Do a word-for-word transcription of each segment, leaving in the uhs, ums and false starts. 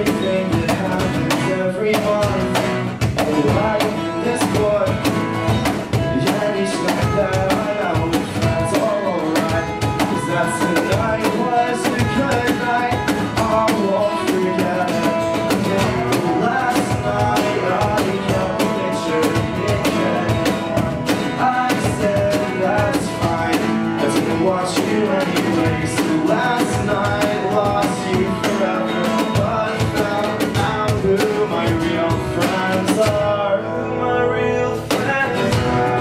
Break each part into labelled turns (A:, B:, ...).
A: everything that happens every month. Oh, I this boy, yeah, he's like that. I know that's all alright, 'cause that's the night was a good night. I won't forget it. Last night I kept a picture in bed. I said that's fine, I didn't watch you anyway. So last night lost you forever, but found out who my real friends are. Who my real friends are.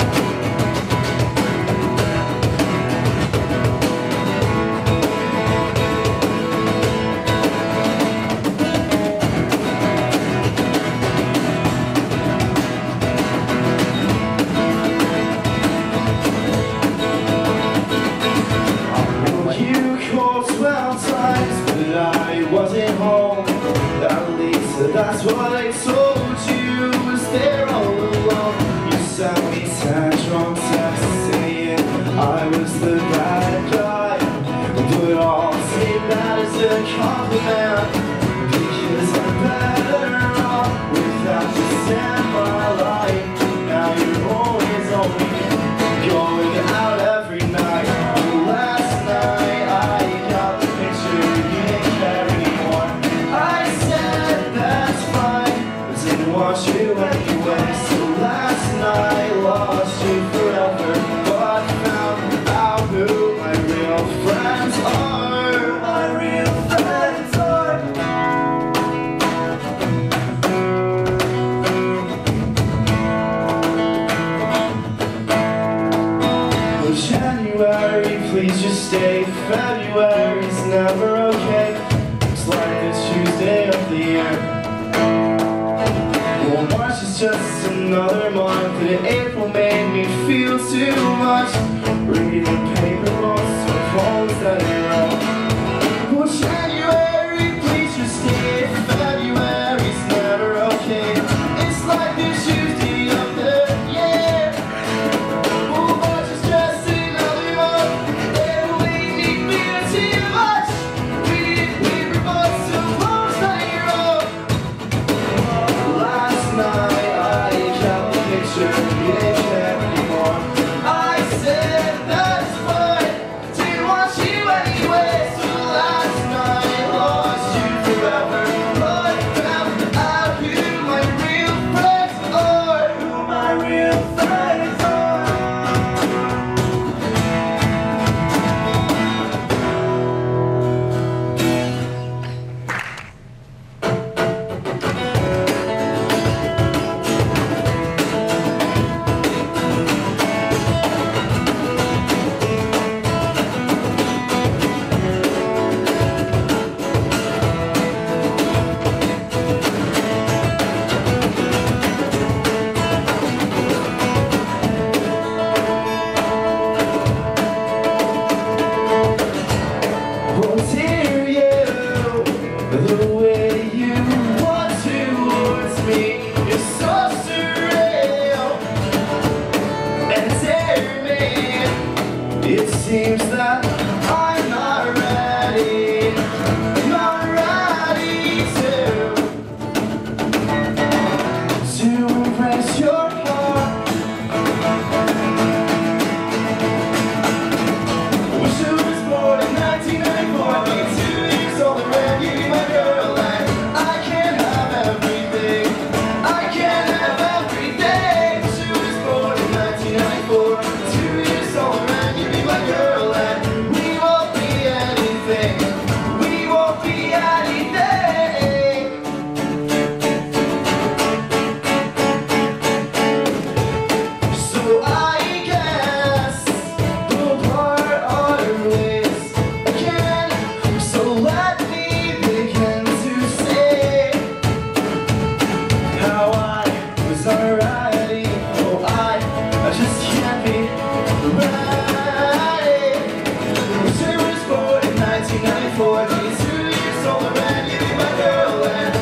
A: You called twelve times, but I wasn't home. At least that's what I told you. Was there all alone? You sent me ten drunk texts saying I was the bad guy, but I'll take that as a compliment, because I'm better off without you in my life. Now you're always only going out every night. Last night I got the picture, you didn't care anymore. I said that's fine, I didn't want you anyway. So last night lost you forever, but found out who my real friends are. My real friends are. Well, January, please just stay. February's never okay. It's like the Tuesday of the year. Well, March is just another month, and April made me feel too much. Reading paper notes or poems that you wrote. Well, January, please just stay. February's never okay. It's like the Tuesday of the year. Well, March is just another month, and it made me feel too much. Reading paper notes or poems that you wrote. Last night I kept the picture, you didn't care anymore. I said that's fine, didn't want you anyway. So last night lost you forever, but found out who my real friends are. Who my real friends are. Oh dear you, the way you walk towards me is so surreal. And dear me, it seems that I'm not ready, not ready to to embrace your heart. Wish I was born in nineteen ninety-four, being two years older and you be my girl. And I can't have everything, I can't have everything. Wish I was born in nineteen ninety-four, two years older and you be my girl. And we won't be anything, we won't be anything. So I guess we'll part our ways again. So let me begin to say how I was already. Oh, I, I just can't be ready. Wish I was born in nineteen ninety-four, being two years older and you be my girl. And